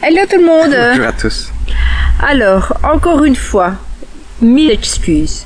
Hello tout le monde. Bonjour à tous. Alors, encore une fois, 1000 excuses.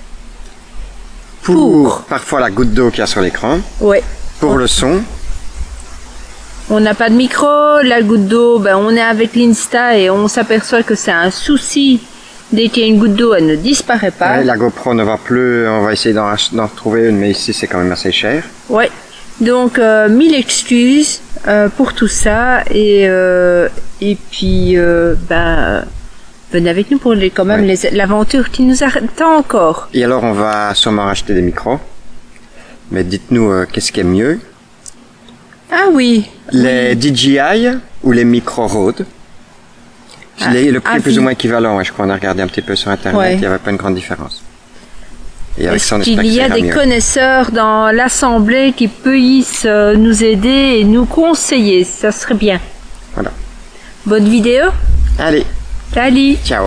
Pour parfois la goutte d'eau qu'il y a sur l'écran. Ouais. Pour le son. On n'a pas de micro, la goutte d'eau, ben on est avec l'Insta et on s'aperçoit que c'est un souci. Dès qu'il y a une goutte d'eau, elle ne disparaît pas. Ouais, la GoPro ne va plus, on va essayer d'en trouver une, mais ici c'est quand même assez cher. Ouais. Donc 1000 excuses pour tout ça et puis ben venez avec nous pour quand même l'aventure qui nous attend encore. Et alors on va sûrement racheter des micros. Mais dites-nous qu'est-ce qui est mieux. Ah oui. Les DJI ou les micros Rode. Le prix est plus ou moins équivalent, ouais, je crois qu'on a regardé un petit peu sur internet, il n'y avait pas une grande différence. Et avec ça, on espère qu'il y a des connaisseurs dans l'assemblée qui puissent nous aider et nous conseiller, ça serait bien. Voilà. Bonne vidéo. Allez. Salut. Ciao.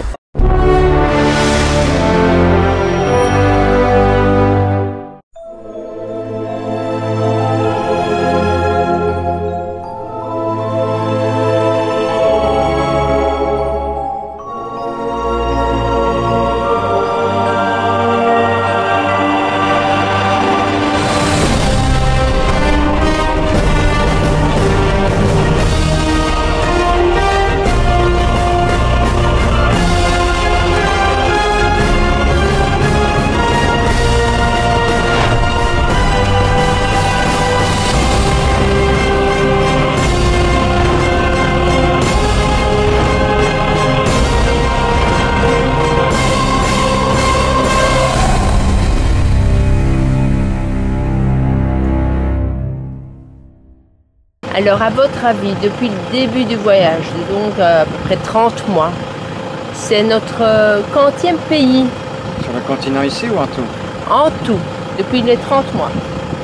Alors, à votre avis, depuis le début du voyage, donc à peu près 30 mois, c'est notre quantième pays? Sur le continent ici ou en tout? En tout, depuis les 30 mois.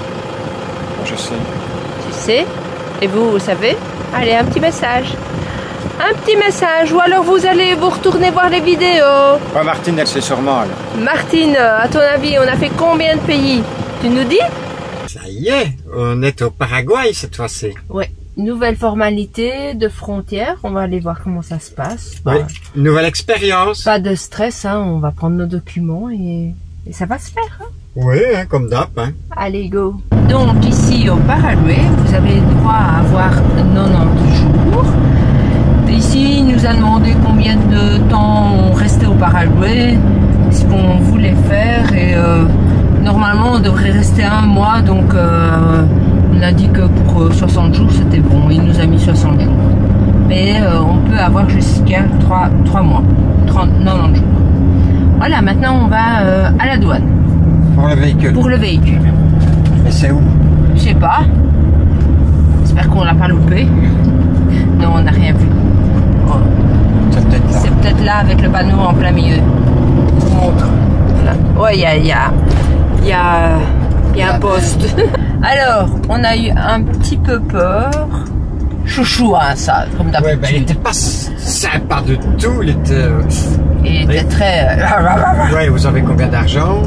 Je sais. Tu sais? Et vous, vous savez? Allez, un petit message. Un petit message, ou alors vous allez vous retourner voir les vidéos. Ouais, Martine, elle sait sûrement. Là. Martine, à ton avis, on a fait combien de pays? Tu nous dis? Ça y est, on est au Paraguay cette fois-ci. Ouais, nouvelle formalité de frontière, on va aller voir comment ça se passe. Oui, nouvelle expérience. Pas de stress, hein, on va prendre nos documents et ça va se faire. Hein. Oui, hein, comme d'hab. Hein. Allez, go. Donc ici au Paraguay, vous avez droit à avoir 90 jours. Ici, il nous a demandé combien de temps on restait au Paraguay, ce qu'on voulait faire et normalement on devrait rester un mois, donc on a dit que pour 60 jours c'était bon, il nous a mis 60 jours. Mais on peut avoir jusqu'à 3 mois, 90 jours. Voilà, maintenant on va à la douane. Pour le véhicule. Pour le véhicule. Mais c'est où? Je sais pas. J'espère qu'on l'a pas loupé. Non, on n'a rien vu. Oh. C'est peut-être là. C'est peut-être là avec le panneau en plein milieu. Je vous montre. Là. Ouais, il y a un poste. Alors, on a eu un petit peu peur. Chouchou, hein, ça, comme d'habitude. Ouais, ben, il était pas sympa du tout. Il était très... Ouais, vous avez combien d'argent?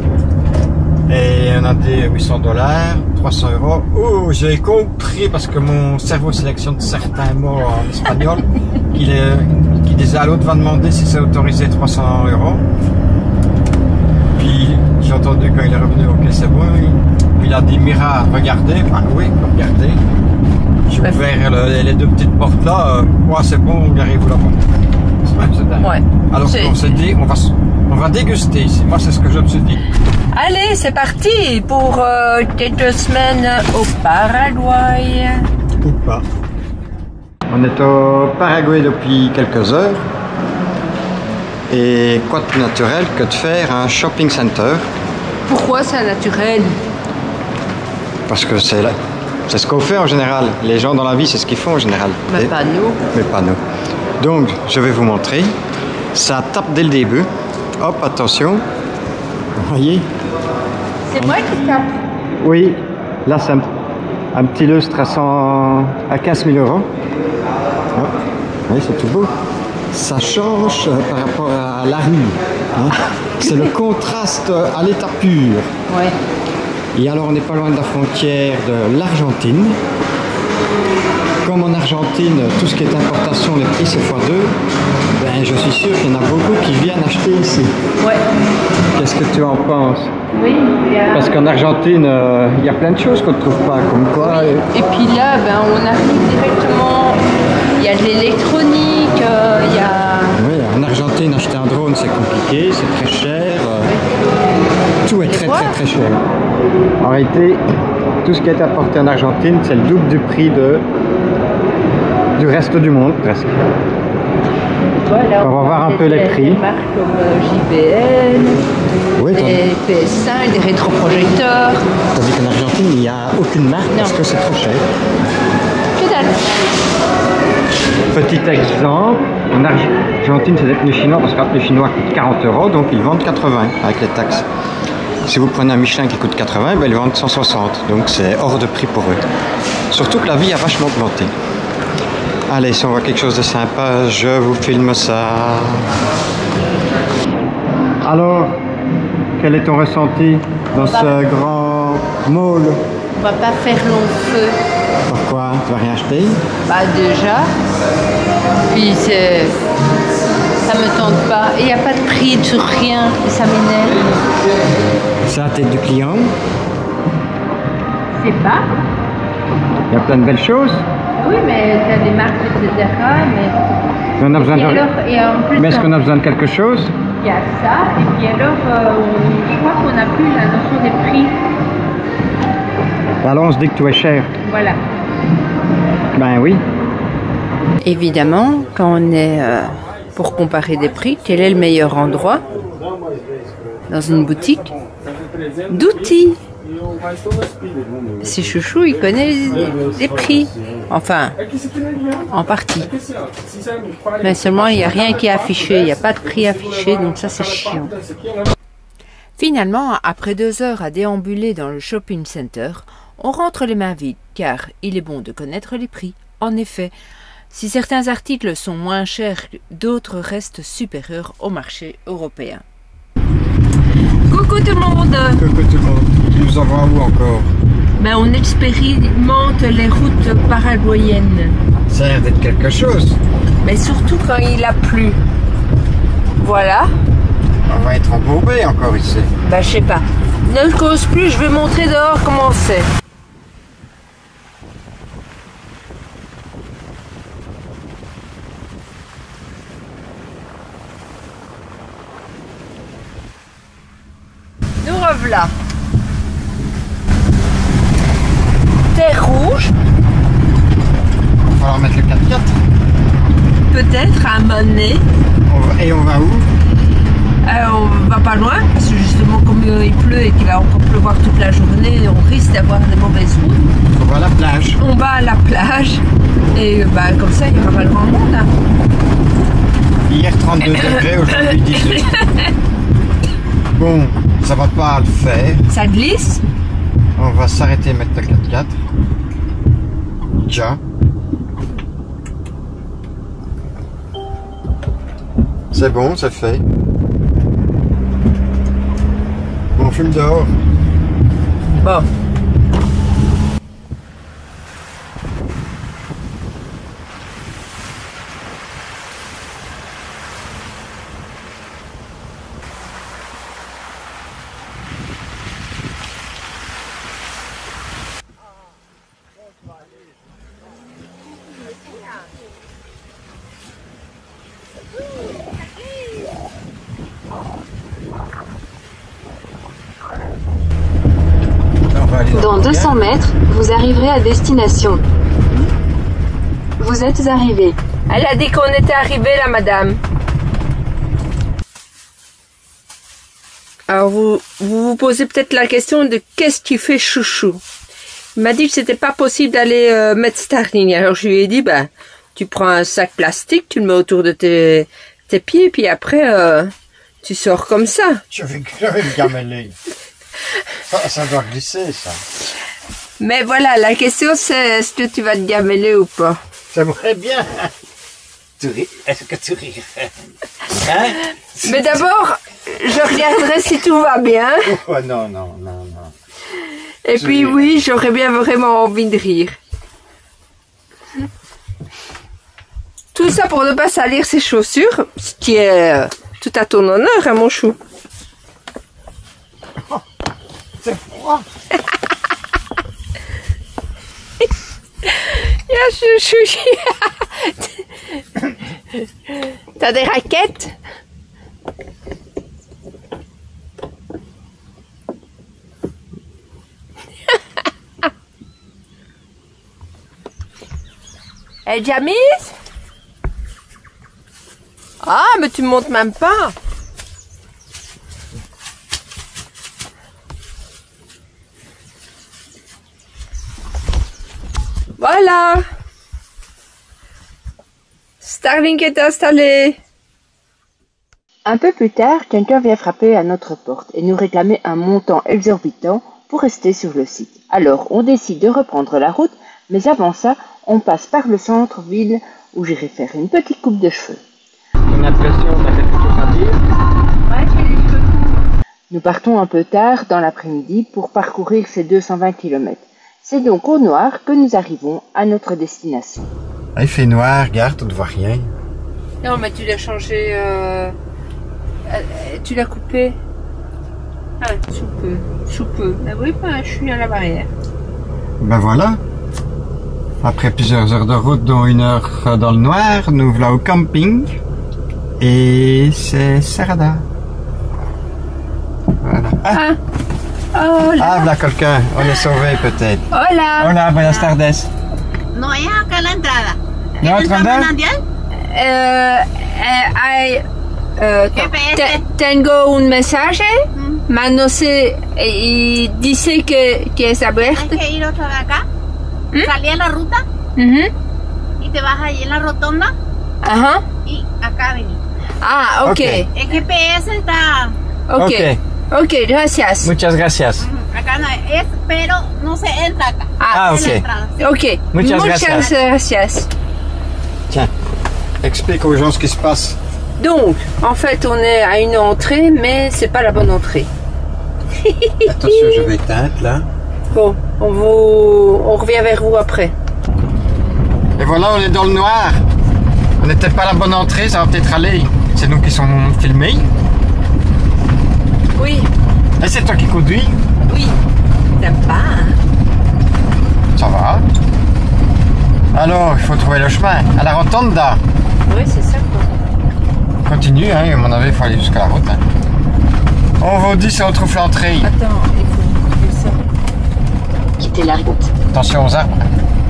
Et on a des $800, 300 €. Oh, j'ai compris parce que mon cerveau sélectionne certains mots en espagnol qui disait à l'autre va demander si c'est autorisé 300 €. Puis j'ai entendu quand il est revenu, ok c'est bon. Puis il a dit Mira, regardez. Ah oui, regardez. J'ai ouvert les deux petites portes là. Ouais, c'est bon, garez-vous là-bas. C'est dingue. Ouais. Alors on s'est dit, on va déguster ici. Moi, c'est ce que je me suis dit. Allez, c'est parti pour quelques semaines au Paraguay. Ou pas. On est au Paraguay depuis quelques heures. Et quoi de plus naturel que de faire un shopping center? Pourquoi c'est naturel? Parce que c'est ce qu'on fait en général. Les gens dans la vie, c'est ce qu'ils font en général. Mais pas nous. Mais pas nous. Donc, je vais vous montrer. Ça tape dès le début. Hop, attention. Vous voyez? C'est moi qui tape. Oui. Là, c'est un petit lustre à 15 000 €. Oh. Oui, c'est tout beau. Ça change par rapport à la rue. Hein? C'est le contraste à l'état pur. Ouais. Et alors, on n'est pas loin de la frontière de l'Argentine. comme en Argentine, tout ce qui est importation, les prix c'est x2, ben, je suis sûr qu'il y en a beaucoup qui viennent acheter ici. Ouais. Qu'est-ce que tu en penses? Oui, parce qu'en Argentine, il y a plein de choses qu'on ne trouve pas, comme quoi. Oui. Et puis là, ben, on arrive directement, il y a de l'électronique, il y a... Oui, en Argentine, acheter un drone, c'est compliqué, c'est très cher. Tout est très cher. En réalité, tout ce qui est apporté en Argentine, c'est le double du prix du reste du monde, presque. Voilà, on va voir un peu les prix. Des marques comme JBL, oui, des PS5, des rétroprojecteurs. Tandis qu'en Argentine, il n'y a aucune marque parce que c'est trop cher. Que dalle. Petit exemple, en Argentine, c'est des pneus chinois parce que les chinois coûtent 40 €, donc ils vendent 80 avec les taxes. Si vous prenez un Michelin qui coûte 80, ben, ils vendent 160, donc c'est hors de prix pour eux. Surtout que la vie a vachement augmenté. Allez, si on voit quelque chose de sympa, je vous filme ça. Alors, quel est ton ressenti dans ce grand mall? On va pas faire long feu. Pourquoi? Tu vas rien acheter? Bah déjà, puis ça me tente pas. Et il n'y a pas de prix sur rien, et ça m'énerve. C'est la tête du client. C'est pas. Il y a plein de belles choses. Oui, mais tu as des marques, etc. Mais on a besoin de... et en plus, mais est-ce qu'on a besoin de quelque chose? Il y a ça, et puis alors, je crois qu'on n'a plus la notion des prix. Alors on se dit que tout est cher. Voilà. Ben oui. Évidemment, quand on est pour comparer des prix, quel est le meilleur endroit dans une boutique d'outils? C'est Chouchou, il connaît les prix. Enfin, en partie. Mais seulement, il n'y a rien qui est affiché. Il n'y a pas de prix affiché, donc ça, c'est chiant. Finalement, après 2 heures à déambuler dans le shopping center, on rentre les mains vides, car il est bon de connaître les prix. En effet, si certains articles sont moins chers, d'autres restent supérieurs au marché européen. Coucou tout le monde! Coucou tout le monde. Tu nous envoies où encore? Ben, on expérimente les routes paraguayennes. Ça a l'air d'être quelque chose. Mais surtout quand il a plu. Voilà. On va être embourbé encore ici. Ben, je sais pas. Ne cause plus, je vais montrer dehors comment c'est. Nous revoilà. Terre rouge. Il va falloir mettre le 4x4. Peut-être à un moment donné. Et on va où? On va pas loin, parce que justement comme il pleut et qu'il va encore pleuvoir toute la journée, on risque d'avoir des mauvaises routes. On va à la plage. On va à la plage et bah, comme ça il y aura pas grand monde. Hein. Hier 32 degrés, aujourd'hui 18. Bon, ça va pas le faire. Ça glisse. On va s'arrêter et mettre le 4x4. Déjà. C'est bon, c'est fait. Bon, on fume dehors. Bon. Dans 200 mètres, vous arriverez à destination. Vous êtes arrivé. Elle a dit qu'on était arrivé là, madame. Alors vous posez peut-être la question de qu'est-ce qui fait Chouchou. Il m'a dit que c'était pas possible d'aller mettre Starling. Alors je lui ai dit, ben, tu prends un sac plastique, tu le mets autour de tes pieds, puis après tu sors comme ça. Je vais me gameler. Ça doit glisser, ça. Mais voilà, la question c'est, est-ce que tu vas te gameler ou pas? J'aimerais bien. Est-ce que tu rirais? Hein? Mais d'abord, je regarderai si tout va bien. Oh, non. Et puis oui, j'aurais bien vraiment envie de rire. Tout ça pour ne pas salir ses chaussures, ce qui est tout à ton honneur, hein, mon chou. Oh, c'est froid. Chouchou. T'as des raquettes? Elle est déjà mise? Ah, mais tu me montres même pas. Voilà. Starlink est installé. Un peu plus tard, quelqu'un vient frapper à notre porte et nous réclamer un montant exorbitant pour rester sur le site. Alors, on décide de reprendre la route, mais avant ça, on passe par le centre-ville où j'irai faire une petite coupe de cheveux. Ton impression, t'as quelque chose à dire? Ouais, j'ai les cheveux courts. Nous partons un peu tard dans l'après-midi pour parcourir ces 220 km. C'est donc au noir que nous arrivons à notre destination. Ah, il fait noir, regarde, on ne voit rien. Non, mais tu l'as changé. Tu l'as coupé. Ah, sous peu. Ah oui, bah, je suis à la barrière. Ben voilà. Après plusieurs heures de route, dont 1 heure dans le noir, nous voilà au camping. Et c'est Serrada. Voilà. Ah, Oh là. ah voilà quelqu'un. On est sauvé peut-être. Hola. Hola, buenas tardes. No es acá la entrada. ¿No ¿Es el entrada? manantial? GPS. Tengo un mensaje. Mano se y dice que es Hay abierto. que ir otra vez acá. Salí a la ruta y te vas ahí en la rotonda Ajá. y acá venís. Ah, ok. El GPS está Ok. Ok, gracias. Muchas gracias. acá, no es, pero no se entra acá. Ah, Es la ok. entrada. Ok. Muchas gracias. gracias. Tiens, explique aux gens ce qui se passe. Donc, en fait, on est à une entrée, mais c'est pas la bonne entrée. Attention, je vais éteindre là. Bon, on revient vers vous après. Et voilà, on est dans le noir. On n'était pas à la bonne entrée, ça va peut-être aller. C'est nous qui sommes filmés. Oui, Et c'est toi qui conduis. oui. T'aimes pas, hein? Ça va. Alors, il faut trouver le chemin. À la rotonda. Oui, c'est ça, quoi. Continue, hein, à mon avis, il faut aller jusqu'à la route. Hein. On vous dit si on trouve l'entrée. Attends, il faut trouver ça. Quitter la route. Attention aux arbres.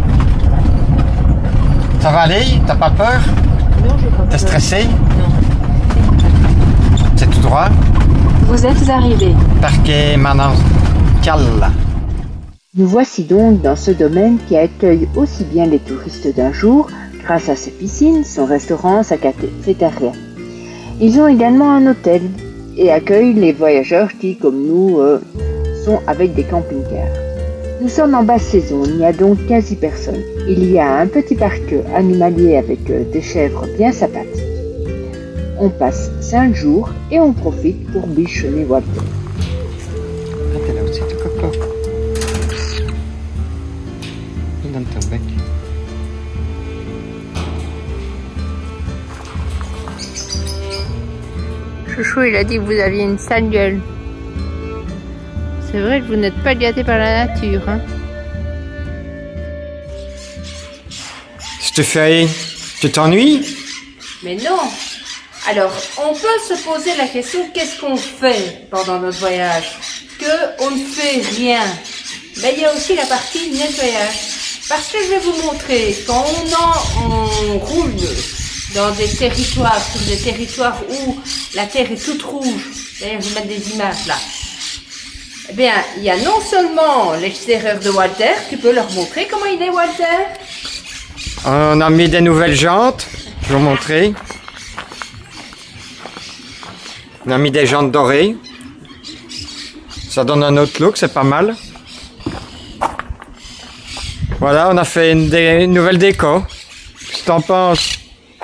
Ça va aller? T'as pas peur? Non, je pas T'es stressé? Non. C'est tout droit. Vous êtes arrivés. Parquet Manantial. Nous voici donc dans ce domaine qui accueille aussi bien les touristes d'un jour, grâce à ses piscines, son restaurant, sa cafétéria. Ils ont également un hôtel et accueillent les voyageurs qui, comme nous, sont avec des camping-cars. Nous sommes en basse saison, il n'y a donc quasi personne. Il y a un petit parc animalier avec des chèvres bien sympathiques. On passe 5 jours et on profite pour bichonner Walter. Ah, t'es là aussi, tu coco. Donne ton bec. Chouchou, il a dit que vous aviez une sale gueule. C'est vrai que vous n'êtes pas gâté par la nature, hein? Si tu fais, tu t'ennuies? Mais non. Alors, on peut se poser la question, qu'est-ce qu'on fait pendant notre voyage? Que on ne fait rien. Mais il y a aussi la partie nettoyage. Parce que je vais vous montrer, quand on roule dans des territoires, sur des territoires où la terre est toute rouge, d'ailleurs je vais mettre des images là, eh bien, il y a non seulement l'extérieur de Walter, tu peux leur montrer comment il est Walter? On a mis des nouvelles jantes, je vais vous montrer. On a mis des jantes dorées. Ça donne un autre look, c'est pas mal. Voilà, on a fait une nouvelle déco. Qu'est-ce que t'en penses?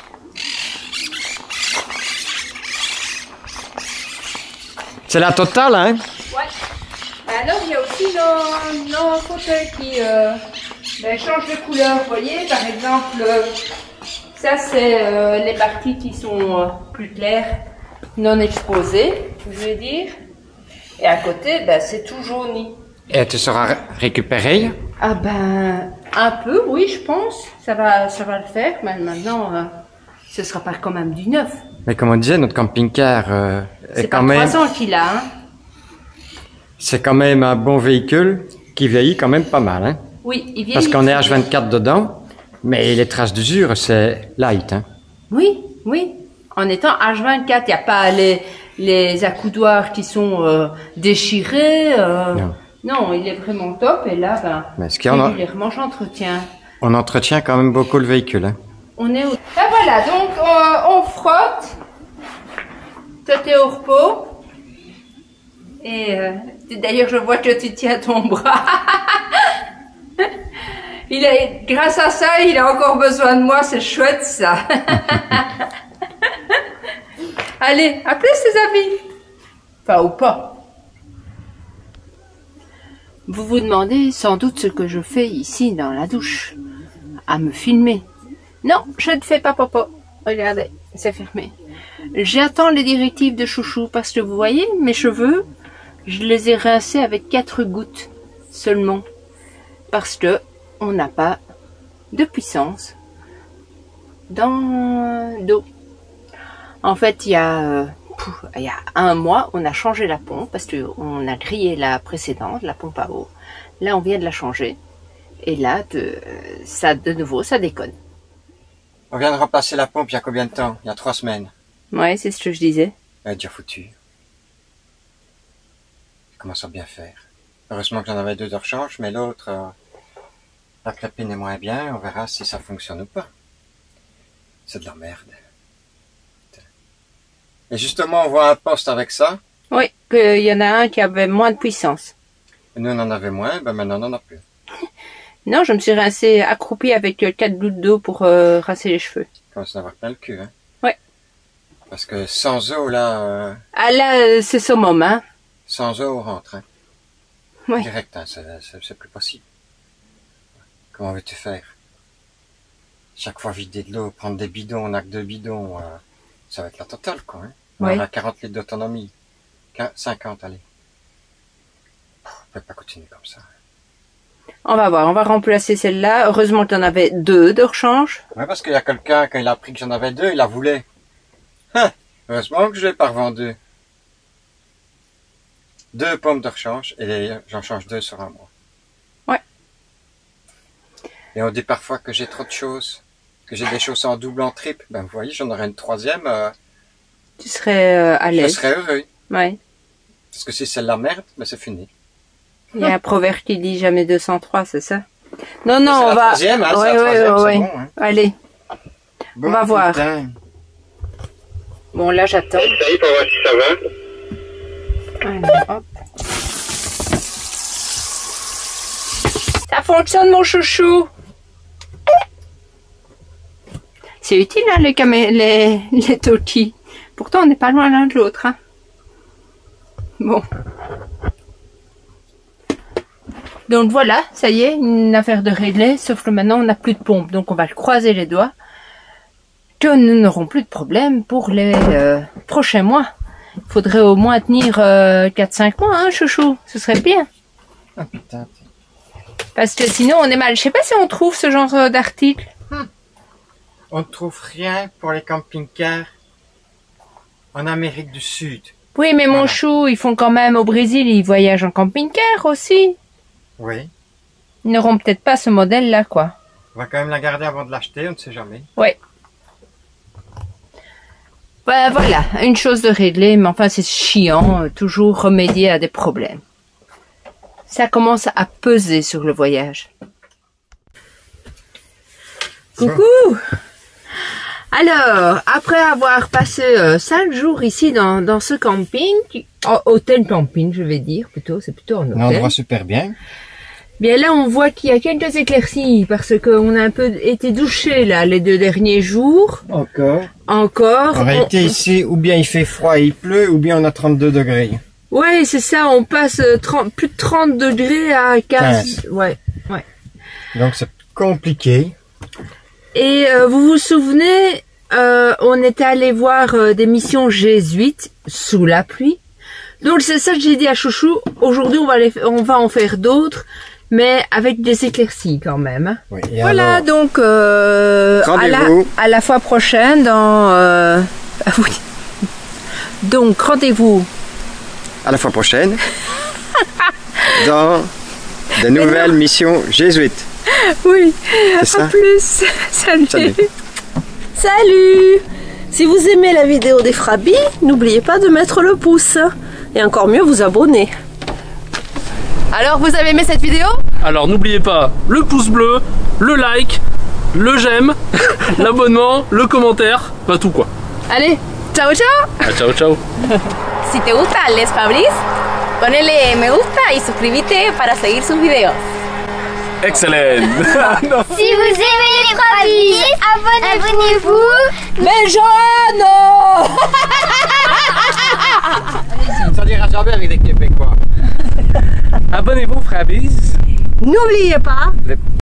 C'est la totale, hein? Ouais. Alors, il y a aussi nos fauteuils qui changent de couleur. Vous voyez, par exemple, Ça, c'est les parties qui sont plus claires, non exposées, je vais dire. Et à côté, ben, c'est tout jauni. Et tu seras récupéré? Ah ben, un peu, oui, je pense. Ça va le faire, mais maintenant, ce sera pas quand même du neuf. Mais comme on disait, notre camping-car c'est quand même... 3 ans qu'il a, hein. C'est quand même un bon véhicule qui vieillit quand même pas mal, hein. Oui, il vieillit. Parce qu'on est H24 dedans, mais les traces d'usure, c'est light, hein. Oui, oui. En étant H24, il n'y a pas les accoudoirs qui sont déchirés. Non, il est vraiment top. Et là, ben, régulièrement, j'entretiens. On entretient quand même beaucoup le véhicule, hein. On est où? Ben voilà, donc on frotte. Toi, t'es au repos. Et d'ailleurs, je vois que tu tiens ton bras. Grâce à ça, il a encore besoin de moi. C'est chouette, ça. Allez, appelez ses amis. Enfin, ou pas. Vous vous demandez sans doute ce que je fais ici dans la douche. À me filmer. Non, je ne fais pas popo. Regardez, c'est fermé. J'attends les directives de Chouchou parce que vous voyez, mes cheveux, je les ai rincés avec 4 gouttes seulement. Parce que on n'a pas de puissance dans d'eau. En fait, il y a 1 mois, on a changé la pompe parce qu'on a grillé la précédente, la pompe à eau. Là, on vient de la changer. Et là, de nouveau, ça déconne. On vient de remplacer la pompe il y a combien de temps? Il y a 3 semaines. Ouais, c'est ce que je disais. Elle est déjà foutue. Je commence à bien faire. Heureusement que j'en avais 2 de rechange, mais l'autre, la crépine est moins bien. On verra si ça fonctionne ou pas. C'est de la merde. Et justement, on voit un poste avec ça. Oui, qu'il y en a un qui avait moins de puissance. Et nous, on en avait moins, ben maintenant, on n'en a plus. Non, je me suis rincée accroupie avec 4 gouttes d'eau pour rincer les cheveux. Commence à avoir plein le cul, hein. Ouais. Parce que sans eau, là... Ah là, c'est summum, hein. Sans eau, on rentre, hein. Oui. Direct, hein, c'est plus possible. Comment veux-tu faire? Chaque fois vider de l'eau, prendre des bidons, on n'a que 2 bidons, ça va être la totale, quoi, hein. Oui. On a 40 litres d'autonomie. 50, allez. On peut pas continuer comme ça. On va voir, on va remplacer celle-là. Heureusement que tu en avais 2 de rechange. Ouais, parce qu'il y a quelqu'un, quand il a appris que j'en avais 2, il la voulait. Hein, heureusement que je l'ai pas revendu. 2 pompes de rechange, et j'en change 2 sur 1 mois. Ouais. Et on dit parfois que j'ai trop de choses, que j'ai des choses en double, en triple. Ben, vous voyez, j'en aurais une 3e. Tu serais à l'aise. Je serais heureux. Ouais. Parce que si c'est la merde, ben c'est fini. Il y a un proverbe qui dit jamais 203, c'est ça? Non, non, on va... C'est la 3e, hein, ouais, c'est la 3e, c'est bon, hein. Allez, Bon, on va voir. Putain. Bon, là, j'attends. Essaye pour voir si ça va. Alors, hop. Ça fonctionne, mon chouchou. C'est utile, hein, les talkies. Pourtant, on n'est pas loin l'un de l'autre, hein. Bon. Donc voilà, ça y est, une affaire de réglée, sauf que maintenant on n'a plus de pompe, donc on va le croiser les doigts, que nous n'aurons plus de problème pour les prochains mois. Il faudrait au moins tenir 4-5 mois, hein, chouchou, ce serait bien. Ah putain. Parce que sinon on est mal. Je sais pas si on trouve ce genre d'article. On ne trouve rien pour les camping-cars en Amérique du Sud. Oui, mais mon chou, ils font quand même au Brésil, ils voyagent en camping-car aussi. Oui. Ils n'auront peut-être pas ce modèle-là, quoi. On va quand même la garder avant de l'acheter, on ne sait jamais. Oui. Ben voilà, une chose de réglée, mais enfin c'est chiant, toujours remédier à des problèmes. Ça commence à peser sur le voyage. Coucou! Alors, après avoir passé 5 jours ici dans ce camping, hôtel camping je vais dire, plutôt, c'est plutôt un hôtel. Un endroit super bien. Bien là, on voit qu'il y a quelques éclaircies parce qu'on a un peu été douché là les 2 derniers jours. Encore. Encore. En réalité ici, ou bien il fait froid et il pleut, ou bien on a 32 degrés. Ouais, c'est ça, on passe plus de 30 degrés à 15. Ouais, ouais. Donc c'est compliqué. Et vous vous souvenez, on était allé voir des missions jésuites sous la pluie. Donc c'est ça que j'ai dit à Chouchou. Aujourd'hui, on va en faire d'autres, mais avec des éclaircies quand même. Oui, voilà, alors, donc à la fois prochaine dans... oui. Donc rendez-vous à la fois prochaine dans de nouvelles missions jésuites. Oui, à plus. Salut. Salut. Si vous aimez la vidéo des Frabis, n'oubliez pas de mettre le pouce. Et encore mieux, vous abonner. Alors, vous avez aimé cette vidéo? Alors, n'oubliez pas le pouce bleu, le like, le j'aime, l'abonnement, le commentaire, pas tout quoi. Allez, ciao ciao. Ah, ciao ciao. Si te gusta Les Fabris, ponele me gusta y suscríbete para seguir sus videos. Excellent. Si vous aimez les Frabis, abonnez-vous. Mais Jeanne Ça n'ira jamais avec des Québécois. Abonnez-vous, Frabis. N'oubliez pas